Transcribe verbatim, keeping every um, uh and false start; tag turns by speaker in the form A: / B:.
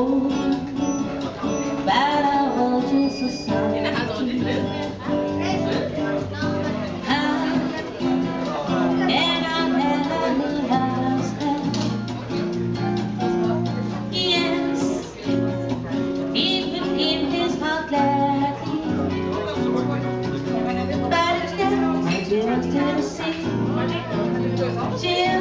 A: told about our true society. How and I had a little house there. Yes, even in his heart gladly. But it's just, just to see. She